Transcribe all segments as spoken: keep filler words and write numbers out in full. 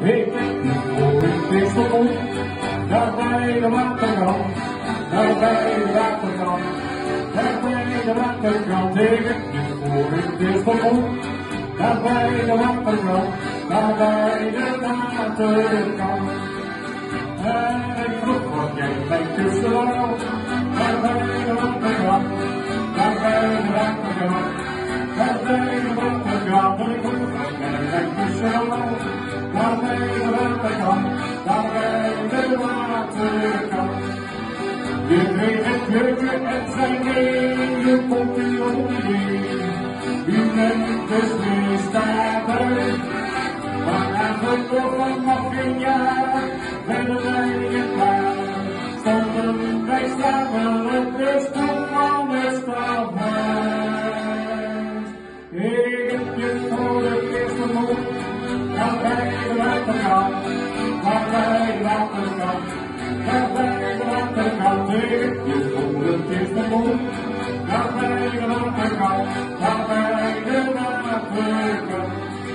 Ik denk niet voor het is vermoed, daar bij de waterkant, daar bij de waterkant, daar bij de waterkant. Ik denk niet voor het is vermoed, daar bij de waterkant, daar bij de waterkant. En ik vroeg wat jij bij tussendoor, daar bij de waterkant, daar bij de waterkant, daar bij de waterkant. En ik vroeg wat jij bij tussendoor, daar bij de waterkant, daar bij de waterkant. Je kreeg het kleurtje en zei nee, je komt niet op idee. U bent dus weer daarbij. Vanavond door vanaf een jaar, werden wij weer klaar. Stonden wij samen op de stoel van het stadhuis. Ik heb je voor de eerste moed, daar bij de waterkant, daar bij de waterkant, daar bij de waterkant. Ik heb je voor de eerste moed, daar bij de waterkant, daar bij de waterkant.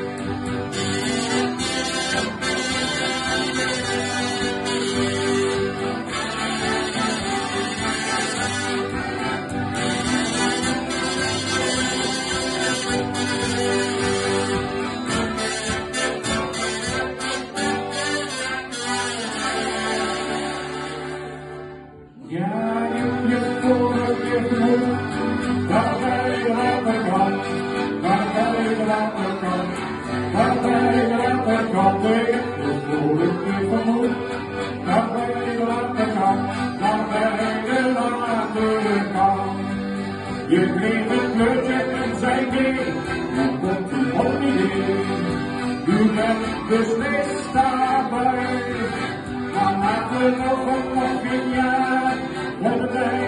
Ja, je hebt voor het eerst moed, daar bij de waterkant, daar bij de waterkant, daar bij de waterkant. Ik heb je voor het eerst moed, daar bij de waterkant, daar bij de waterkant. Je kreeg het kleurtje en zei nee, dan komt u op idee. U bent beslist daarbij. Vanavond nog een jaar, hebben wij